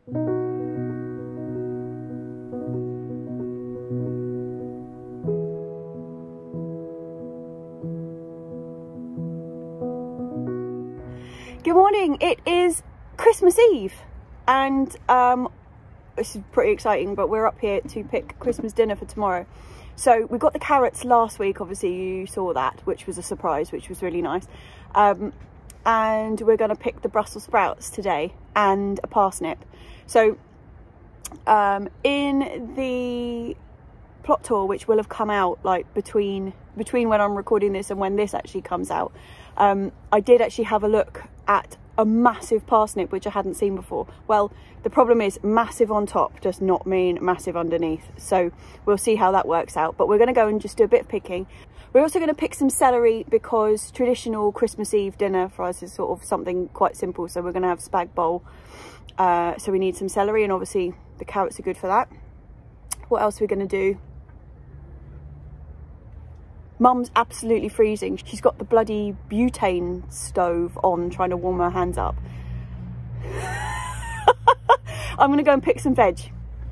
Good morning, it is Christmas Eve and this is pretty exciting, but we're up here to pick Christmas dinner for tomorrow. So we got the carrots last week, obviously you saw that, which was a surprise, which was really nice. And we're going to pick the Brussels sprouts today and a parsnip. So in the plot tour, which will have come out like between when I'm recording this and when this actually comes out, I did actually have a look at a massive parsnip which I hadn't seen before. Well, the problem is massive on top does not mean massive underneath, so we'll see how that works out. But we're going to go and just do a bit of picking. We're also going to pick some celery because traditional Christmas Eve dinner for us is sort of something quite simple, so we're going to have spag bowl, so we need some celery, and obviously the carrots are good for that. What else are we going to do? Mum's absolutely freezing. She's got the bloody butane stove on, trying to warm her hands up. I'm gonna go and pick some veg.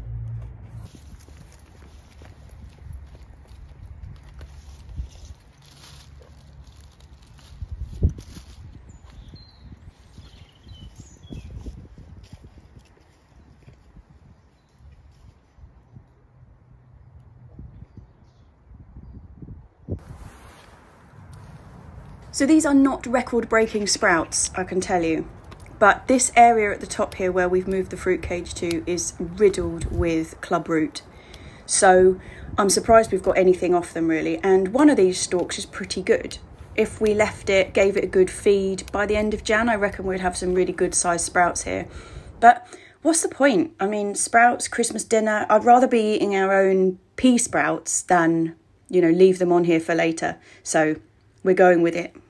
So these are not record-breaking sprouts, I can tell you. But this area at the top here where we've moved the fruit cage to is riddled with clubroot. So I'm surprised we've got anything off them really. And one of these stalks is pretty good. If we left it, gave it a good feed, by the end of Jan, I reckon we'd have some really good sized sprouts here. But what's the point? I mean, sprouts, Christmas dinner, I'd rather be eating our own pea sprouts than, you know, leave them on here for later. So we're going with it.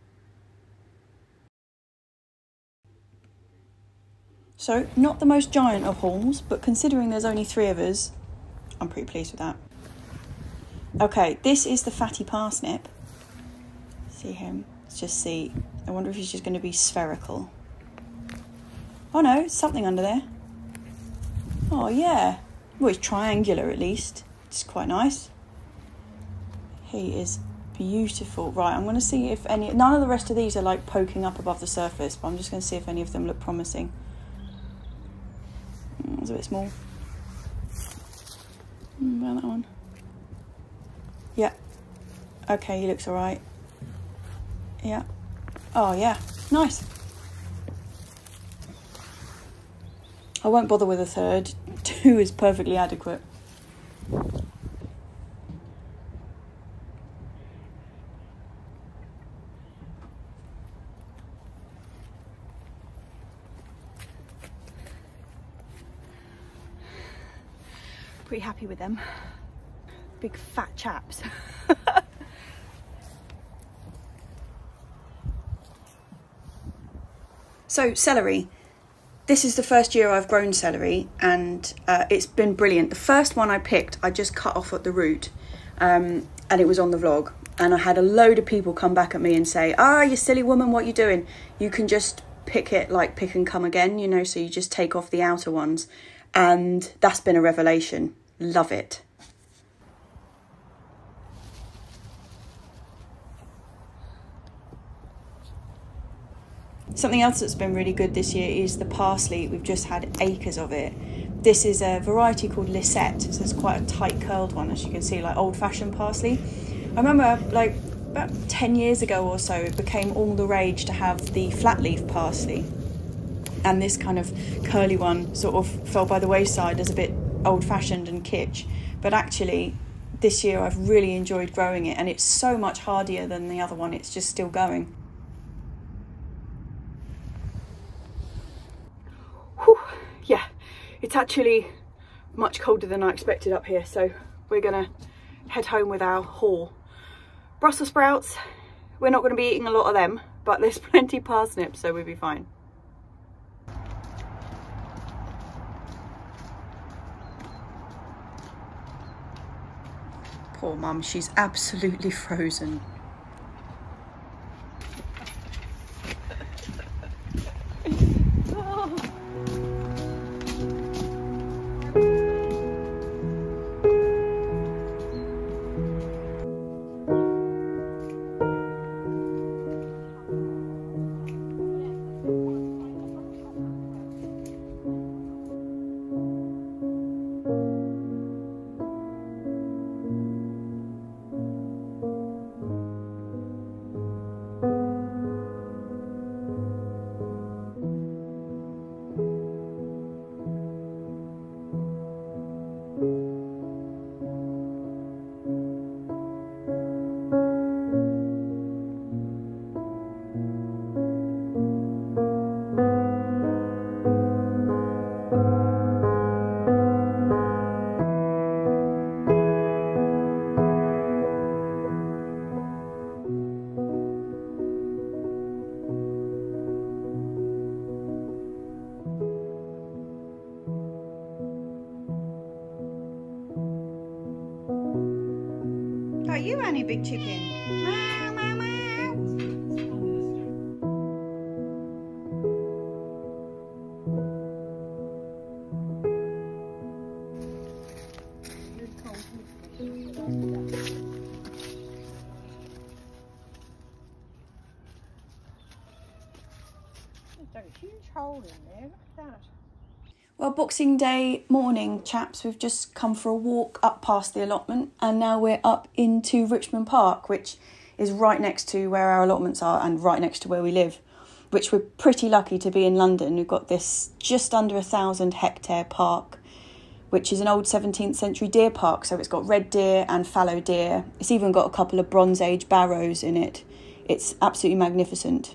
So, not the most giant of hauls, but considering there's only 3 of us, I'm pretty pleased with that. Okay, this is the fatty parsnip. See him? Let's just see. I wonder if he's just going to be spherical. Oh no, it's something under there. Oh yeah. Well, he's triangular at least. It's quite nice. He is beautiful. Right, I'm going to see if any... None of the rest of these are like poking up above the surface, but I'm just going to see if any of them look promising. It's a bit small. About that one. Yeah. Okay, he looks alright. Yeah. Oh yeah, nice. I won't bother with a third. 2 is perfectly adequate. Pretty happy with them. Big fat chaps. So celery. This is the first year I've grown celery and it's been brilliant. The first one I picked, I just cut off at the root and it was on the vlog. And I had a load of people come back at me and say, "Ah, you silly woman, what are you doing? You can just pick it like pick and come again, you know, so you just take off the outer ones." And that's been a revelation. Love it. Something else that's been really good this year is the parsley. We've just had acres of it. This is a variety called Lisette, so it's quite a tight curled one, as you can see, like old-fashioned parsley. I remember like about 10 years ago or so, it became all the rage to have the flat leaf parsley. And this kind of curly one sort of fell by the wayside as a bit old-fashioned and kitsch. But actually, this year I've really enjoyed growing it, and it's so much hardier than the other one. It's just still going. Whew. Yeah, it's actually much colder than I expected up here, so we're gonna head home with our haul. Brussels sprouts, we're not gonna be eating a lot of them, but there's plenty of parsnips, so we'll be fine. Poor mum, she's absolutely frozen. about you, Annie, big chicken? Meow, meow, meow. There's a huge hole in there, look at that. Well, Boxing Day morning, chaps, we've just come for a walk up past the allotment and now we're up into Richmond Park, which is right next to where our allotments are and right next to where we live, which we're pretty lucky to be in London. We've got this just under 1,000 hectare park, which is an old 17th century deer park. So it's got red deer and fallow deer. It's even got a couple of Bronze Age barrows in it. It's absolutely magnificent.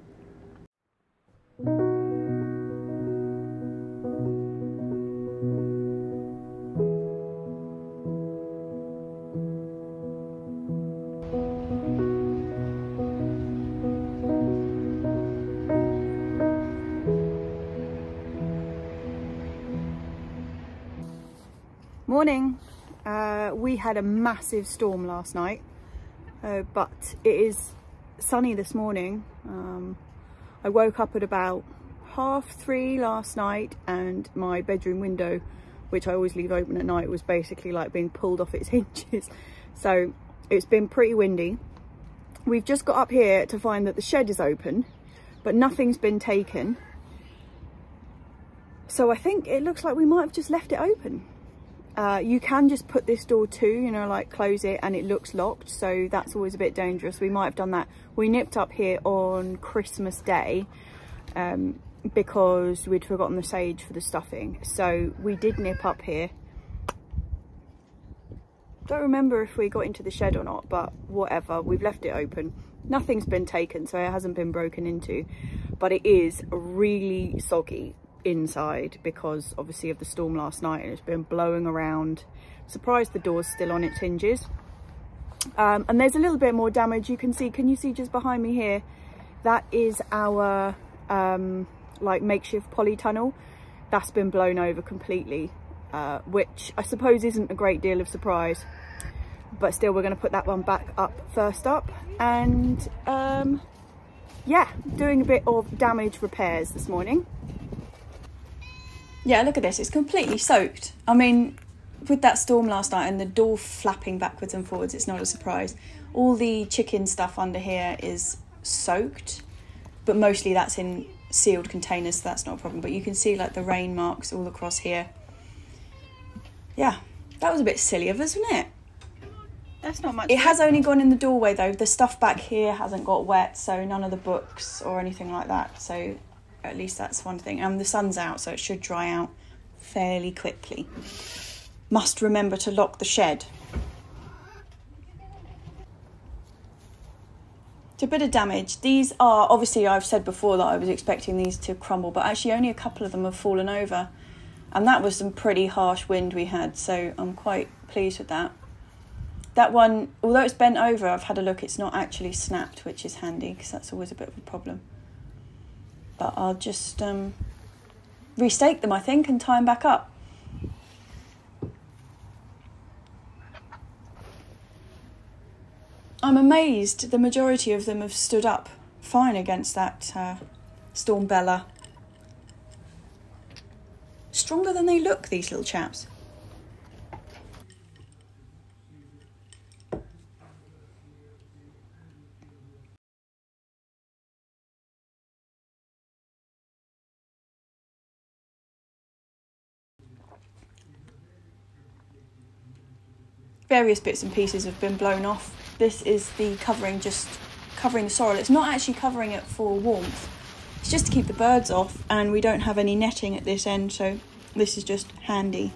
Morning. We had a massive storm last night, but it is sunny this morning. I woke up at about 3:30 last night and my bedroom window, which I always leave open at night, was basically like being pulled off its hinges. So it's been pretty windy. We've just got up here to find that the shed is open, but nothing's been taken. So I think it looks like we might have just left it open. You can just put this door to, you know, like close it and it looks locked. So that's always a bit dangerous. We might have done that. We nipped up here on Christmas Day because we'd forgotten the sage for the stuffing. So we did nip up here. Don't remember if we got into the shed or not, but whatever, we've left it open. Nothing's been taken, so it hasn't been broken into, but it is really soggy inside because obviously of the storm last night and it's been blowing around. Surprised the door's still on its hinges. And there's a little bit more damage. You can see, can you see just behind me here? That is our like makeshift polytunnel. That's been blown over completely, which I suppose isn't a great deal of surprise, but still we're going to put that one back up first up. And yeah, doing a bit of damage repairs this morning. Yeah, look at this, it's completely soaked. I mean, with that storm last night and the door flapping backwards and forwards, it's not a surprise. All the chicken stuff under here is soaked, but mostly that's in sealed containers, so that's not a problem. But you can see like the rain marks all across here. Yeah, that was a bit silly of us, wasn't it? That's not much. It has only gone in the doorway though. The stuff back here hasn't got wet, so none of the books or anything like that. So at least that's one thing. And the sun's out, so it should dry out fairly quickly. Must remember to lock the shed. It's a bit of damage. These are, obviously I've said before that I was expecting these to crumble, but actually only a couple of them have fallen over. And that was some pretty harsh wind we had, so I'm quite pleased with that. That one, although it's bent over, I've had a look, it's not actually snapped, which is handy because that's always a bit of a problem. But I'll just restake them, I think, and tie them back up. I'm amazed the majority of them have stood up fine against that Storm Bella. Stronger than they look, these little chaps. Various bits and pieces have been blown off. This is the covering, just covering the sorrel. It's not actually covering it for warmth. It's just to keep the birds off, and we don't have any netting at this end, so this is just handy.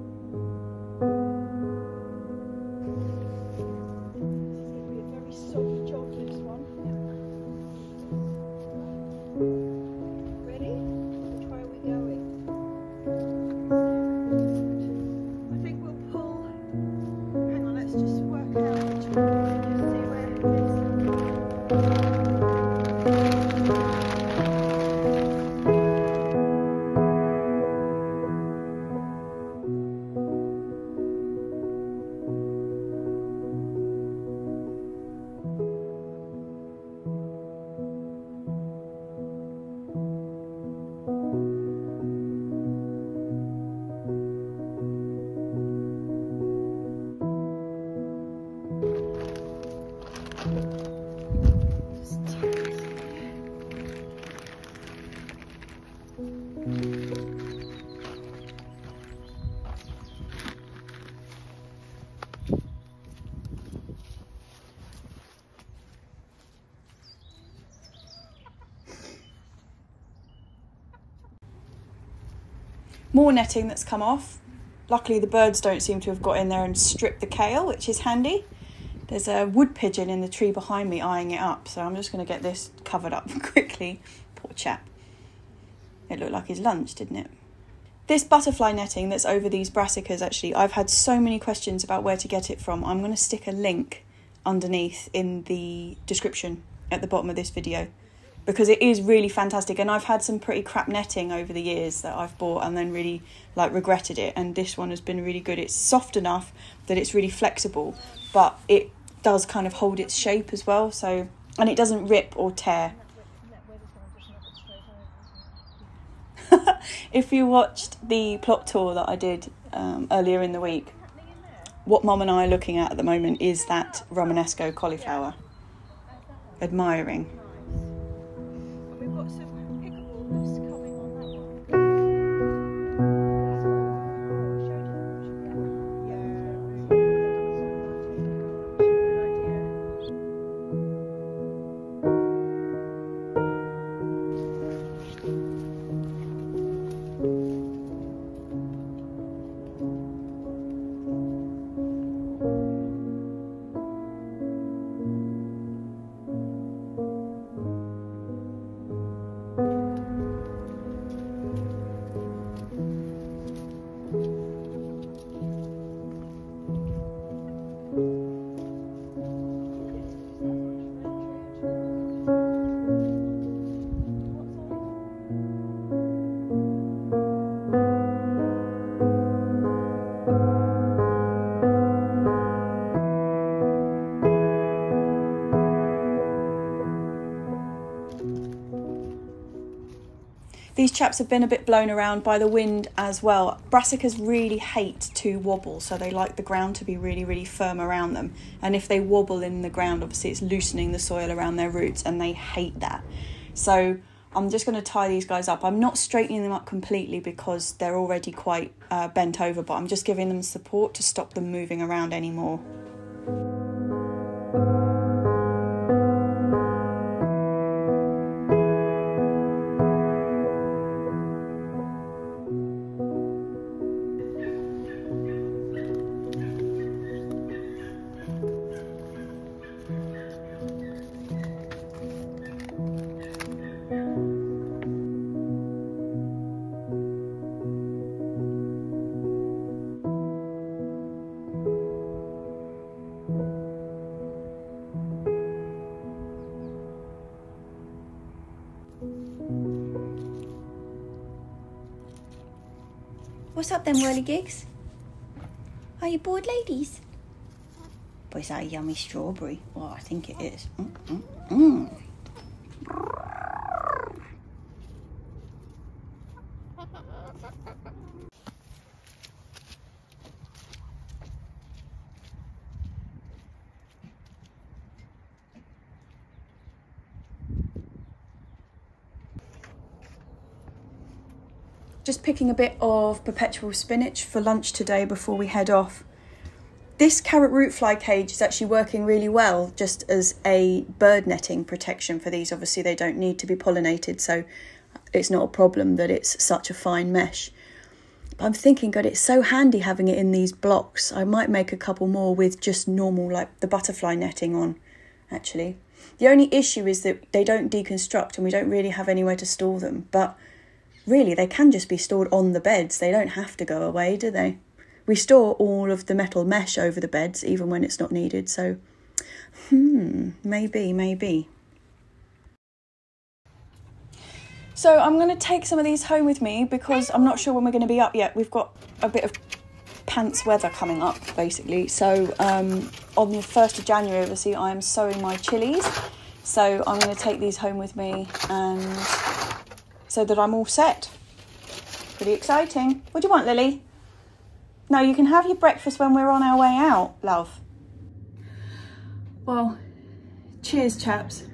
So More netting that's come off. Luckily the birds don't seem to have got in there and stripped the kale, which is handy. There's a wood pigeon in the tree behind me eyeing it up, so I'm just going to get this covered up quickly. Poor chap. It looked like his lunch, didn't it? This butterfly netting that's over these brassicas, actually, I've had so many questions about where to get it from. I'm going to stick a link underneath in the description at the bottom of this video, because it is really fantastic. And I've had some pretty crap netting over the years that I've bought and then really like regretted it, and this one has been really good. It's soft enough that it's really flexible, but it does kind of hold its shape as well, so, and it doesn't rip or tear. If you watched the plot tour that I did earlier in the week, what Mum and I are looking at the moment is that Romanesco cauliflower. Admiring. We've got some pickles coming on that one. These chaps have been a bit blown around by the wind as well. Brassicas really hate to wobble, so they like the ground to be really, really firm around them. And if they wobble in the ground, obviously it's loosening the soil around their roots, and they hate that. So I'm just going to tie these guys up. I'm not straightening them up completely because they're already quite bent over, but I'm just giving them support to stop them moving around anymore. What's up then, whirligigs? Are you bored, ladies? Boy, is that a yummy strawberry? Oh, I think it is. Just picking a bit of perpetual spinach for lunch today before we head off. This carrot root fly cage is actually working really well just as a bird netting protection for these. Obviously they don't need to be pollinated, so it's not a problem that it's such a fine mesh. But I'm thinking, God, it's so handy having it in these blocks. I might make a couple more with just normal, like the butterfly netting on, actually. The only issue is that they don't deconstruct and we don't really have anywhere to store them, but really, they can just be stored on the beds. They don't have to go away, do they? We store all of the metal mesh over the beds, even when it's not needed. So, maybe. So I'm going to take some of these home with me because I'm not sure when we're going to be up yet. We've got a bit of pants weather coming up, basically. So on the 1st of January, obviously, I am sowing my chilies. So I'm going to take these home with me and so that I'm all set. Pretty exciting. What do you want, Lily? No, you can have your breakfast when we're on our way out, love. Well, cheers, chaps.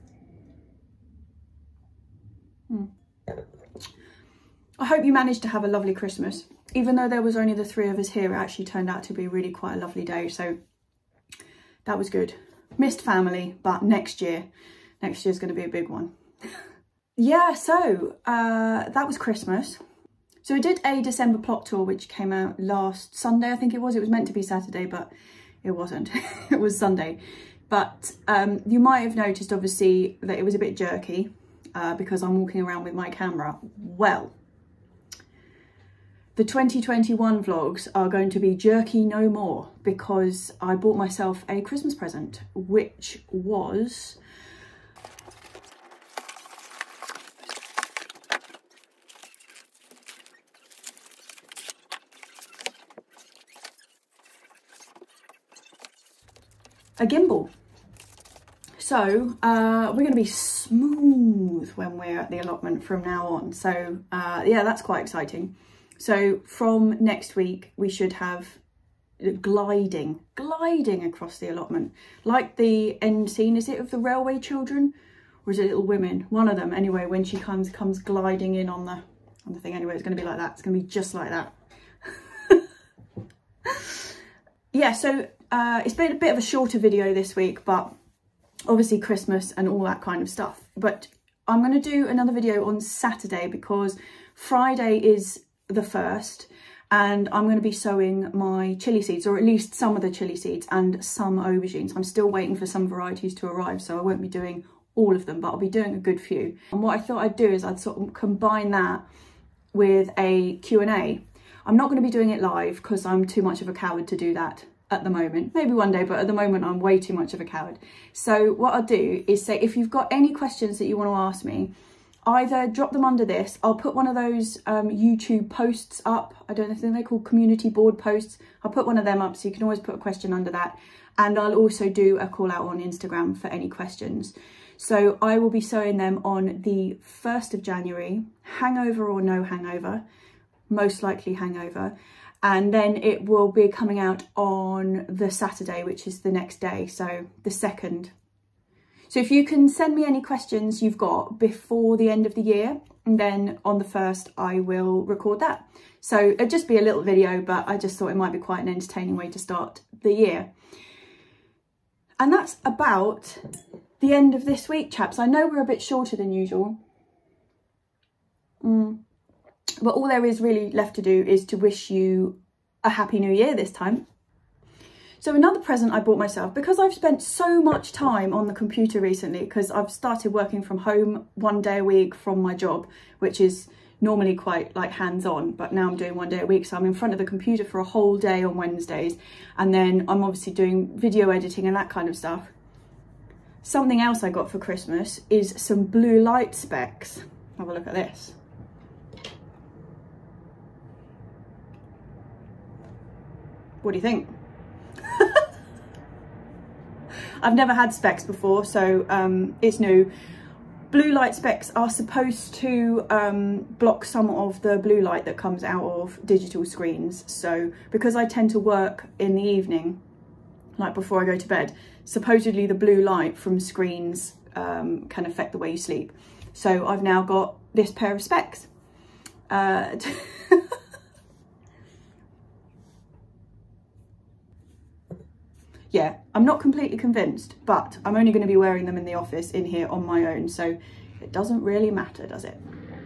I hope you managed to have a lovely Christmas. Even though there was only the 3 of us here, it actually turned out to be really quite a lovely day. So that was good. Missed family, but next year's going to be a big one. Yeah, so that was Christmas. So I did a December plot tour, which came out last Sunday, I think it was. It was meant to be Saturday, but it wasn't. It was Sunday. But you might have noticed, obviously, that it was a bit jerky because I'm walking around with my camera. Well, the 2021 vlogs are going to be jerky no more because I bought myself a Christmas present, which was a gimbal. So we're going to be smooth when we're at the allotment from now on. So yeah, that's quite exciting. So from next week, we should have gliding across the allotment. Like the end scene, is it of the Railway Children? Or is it Little Women? One of them, anyway, when she comes gliding in on the thing. Anyway, it's going to be like that. It's going to be just like that. Yeah, so it's been a bit of a shorter video this week, but obviously Christmas and all that kind of stuff. But I'm going to do another video on Saturday because Friday is the 1st and I'm going to be sowing my chilli seeds, or at least some of the chilli seeds and some aubergines. I'm still waiting for some varieties to arrive, so I won't be doing all of them, but I'll be doing a good few. And what I thought I'd do is I'd sort of combine that with a Q&A. I'm not going to be doing it live because I'm too much of a coward to do that at the moment. Maybe one day, but at the moment I'm way too much of a coward. So what I'll do is say, if you've got any questions that you want to ask me, either drop them under this. I'll put one of those YouTube posts up. I don't know if they're called community board posts. I'll put one of them up, so you can always put a question under that. And I'll also do a call out on Instagram for any questions. So I will be sowing them on the 1st of January, hangover or no hangover, most likely hangover. And then it will be coming out on the Saturday, which is the next day, so the 2nd. So if you can send me any questions you've got before the end of the year, and then on the 1st, I will record that. So it'll just be a little video, but I just thought it might be quite an entertaining way to start the year. And that's about the end of this week, chaps. I know we're a bit shorter than usual. But all there is really left to do is to wish you a happy new year this time. So another present I bought myself, because I've spent so much time on the computer recently, because I've started working from home 1 day a week from my job, which is normally quite like hands-on, but now I'm doing 1 day a week. So I'm in front of the computer for a whole day on Wednesdays. And then I'm obviously doing video editing and that kind of stuff. Something else I got for Christmas is some blue light specs. Have a look at this. What do you think? I've never had specs before, so it's new. Blue light specs are supposed to block some of the blue light that comes out of digital screens. So because I tend to work in the evening, like before I go to bed, supposedly the blue light from screens can affect the way you sleep. So I've now got this pair of specs. Yeah, I'm not completely convinced, but I'm only going to be wearing them in the office in here on my own, so it doesn't really matter, does it?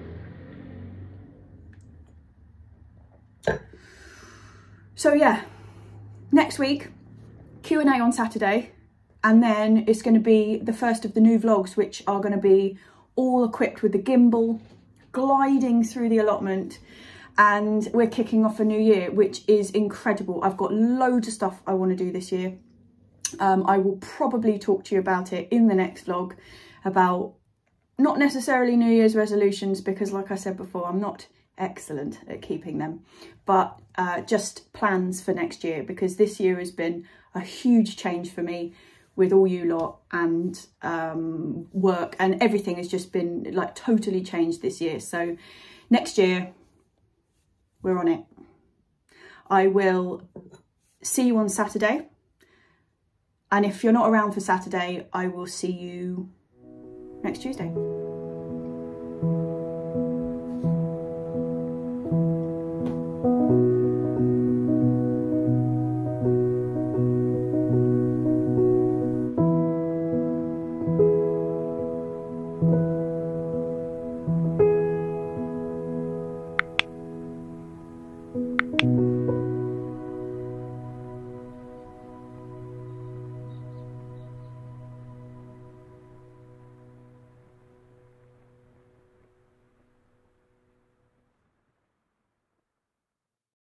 So yeah, next week, Q&A on Saturday, and then it's going to be the first of the new vlogs, which are going to be all equipped with the gimbal, gliding through the allotment, and we're kicking off a new year, which is incredible. I've got loads of stuff I want to do this year. I will probably talk to you about it in the next vlog, about not necessarily New Year's resolutions, because like I said before, I'm not excellent at keeping them, but just plans for next year, because this year has been a huge change for me with all you lot, and work and everything has just been like totally changed this year. So next year, we're on it. I will see you on Saturday. And if you're not around for Saturday, I will see you next Tuesday.